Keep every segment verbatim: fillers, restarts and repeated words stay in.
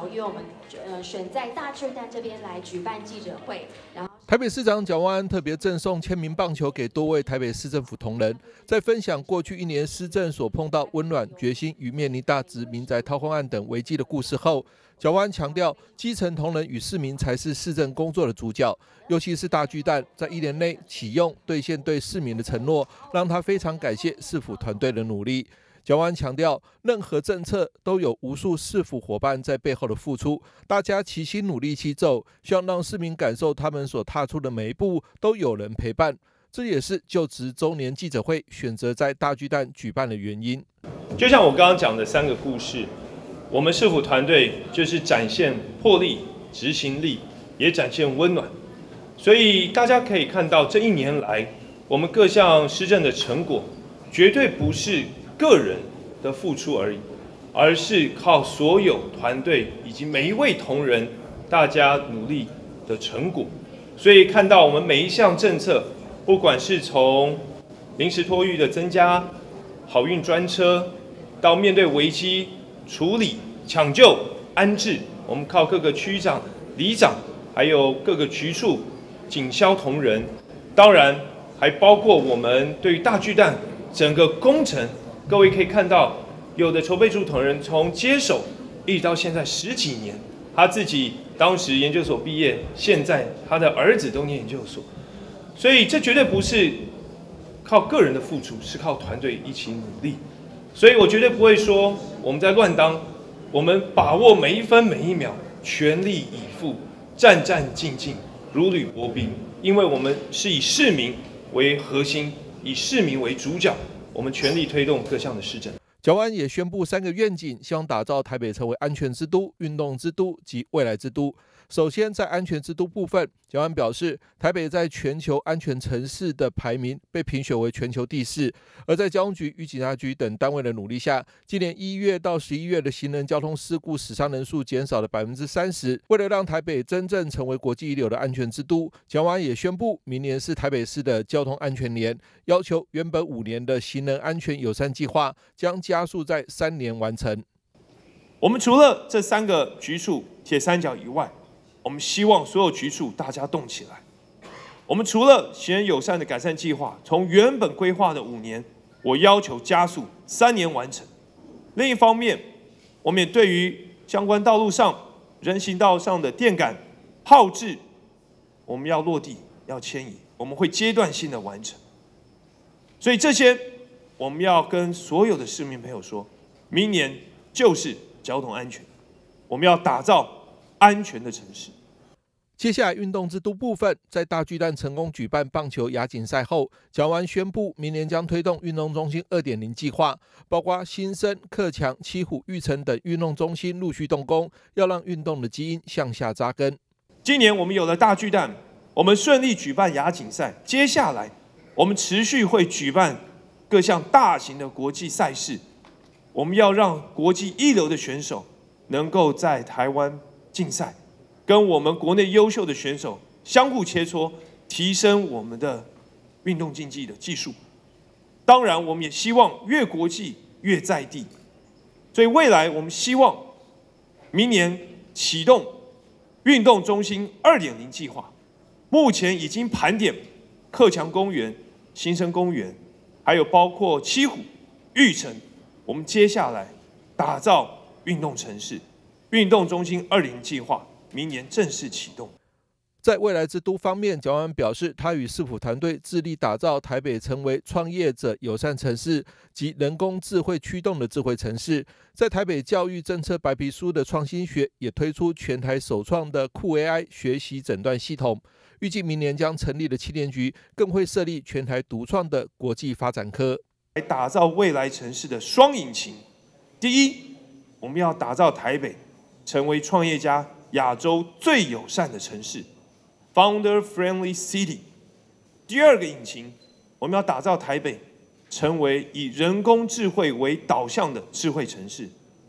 因为我们呃选在大巨蛋这边来举办记者会，然后台北市长蒋万安特别赠送签名棒球给多位台北市政府同仁，在分享过去一年施政所碰到温暖、决心与面临大直民宅掏空案等危机的故事后，蒋万安强调，基层同仁与市民才是市政工作的主角，尤其是大巨蛋在一年内启用兑现对市民的承诺，让他非常感谢市府团队的努力。蒋万安强调，任何政策都有无数市府伙伴在背后的付出，大家齐心努力齐走，希望让市民感受他们所踏出的每一步都有人陪伴。这也是就职周年记者会选择在大巨蛋举办的原因。 就像我刚刚讲的三个故事，我们市府团队就是展现魄力、执行力，也展现温暖。所以大家可以看到，这一年来我们各项施政的成果，绝对不是个人的付出而已，而是靠所有团队以及每一位同仁大家努力的成果。所以看到我们每一项政策，不管是从临时托育的增加、好运专车，到面对危机处理、抢救、安置，我们靠各个区长、里长，还有各个局处警消同仁，当然还包括我们对于大巨蛋整个工程。各位可以看到，有的筹备处同仁从接手一直到现在十几年，他自己当时研究所毕业，现在他的儿子都念研究所，所以这绝对不是靠个人的付出，是靠团队一起努力。所以我绝对不会说我们在乱当，我们把握每一分每一秒，全力以赴，战战兢兢，如履薄冰，因为我们是以市民为核心，以市民为主角。我们全力推动各项的施政。 蒋万安也宣布三个愿景，希望打造台北成为安全之都、运动之都及未来之都。首先，在安全之都部分，蒋万安表示，台北在全球安全城市的排名被评选为全球第四。而在交通局与警察局等单位的努力下，今年一月到十一月的行人交通事故死伤人数减少了百分之三十。为了让台北真正成为国际一流的安全之都，蒋万安也宣布，明年是台北市的交通安全年，要求原本五年的行人安全友善计划将加速在三年完成。 我们除了这三个局处铁三角以外，我们希望所有局处大家动起来。我们除了行人友善的改善计划，从原本规划的五年，我要求加速三年完成。另一方面，我们也对于相关道路上、人行道上的电杆、炮制，我们要落地、要迁移，我们会阶段性的完成。所以这些，我们要跟所有的市民朋友说，明年就是交通安全，我们要打造安全的城市。 接下来运动之都部分，在大巨蛋成功举办棒球亚锦赛后，蒋万安宣布明年将推动运动中心 二点零 计划，包括新生、克强、七虎、玉成等运动中心陆续动工，要让运动的基因向下扎根。 今年我们有了大巨蛋，我们顺利举办亚锦赛，接下来我们持续会举办各项大型的国际赛事，我们要让国际一流的选手能够在台湾竞赛，跟我们国内优秀的选手相互切磋，提升我们的运动竞技的技术。当然，我们也希望越国际越在地。所以未来我们希望明年启动运动中心 二点零 计划，目前已经盘点克强公园、新生公园，还有包括七虎、玉成，我们接下来打造运动城市。运动中心 二点零 计划明年正式启动。 在未来之都方面，蒋万安表示，他与市府团队致力打造台北成为创业者友善城市及人工智慧驱动的智慧城市。在台北教育政策白皮书的创新学也推出全台首创的酷 A I 学习诊断系统。预计明年将成立的七年局更会设立全台独创的国际发展科， 来打造未来城市的双引擎。第一，我们要打造台北成为创业家亚洲最友善的城市 ，Founder Friendly City。第二个引擎，我们要打造台北成为以人工智慧为导向的智慧城市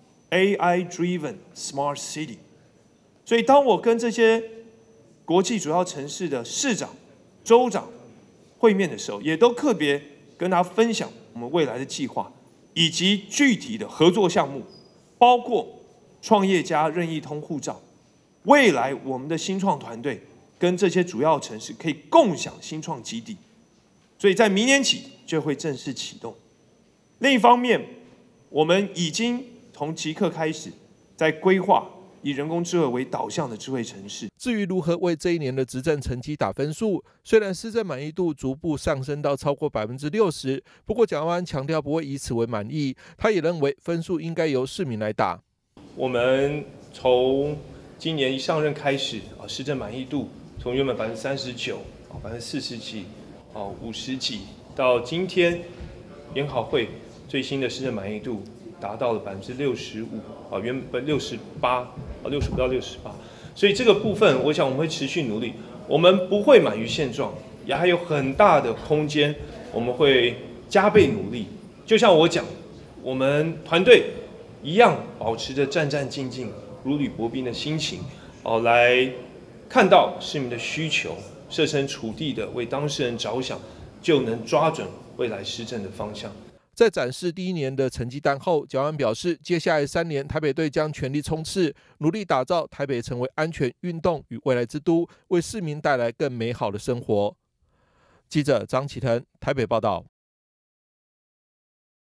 ，A I Driven Smart City。所以，当我跟这些国际主要城市的市长、州长会面的时候，也都特别跟他分享我们未来的计划以及具体的合作项目，包括创业家任意通护照，未来我们的新创团队跟这些主要城市可以共享新创基地，所以在明年起就会正式启动。另一方面，我们已经从即刻开始在规划以人工智慧为导向的智慧城市。 至于如何为这一年的执政成绩打分数，虽然施政满意度逐步上升到超过百分之六十，不过蒋万安强调不会以此为满意，他也认为分数应该由市民来打。 我们从今年一上任开始啊，施政满意度从原本百分之三十九啊，百分之四十几啊，五十几，到今天研考会最新的施政满意度达到了百分之六十五啊，原本六十八啊，六十不到六十八。所以这个部分，我想我们会持续努力，我们不会满于现状，也还有很大的空间，我们会加倍努力。就像我讲，我们团队一样保持着战战兢兢、如履薄冰的心情，哦，来看到市民的需求，设身处地的为当事人着想，就能抓准未来施政的方向。 在展示第一年的成绩单后，蒋万安表示，接下来三年台北队将全力冲刺，努力打造台北成为安全、运动与未来之都，为市民带来更美好的生活。记者张启腾台北报道。